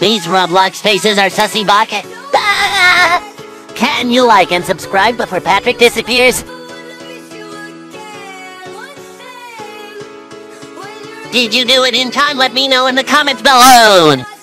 These Roblox Faces are sussy bucket. Can you like and subscribe before Patrick disappears? Did you do it in time? Let me know in the comments below.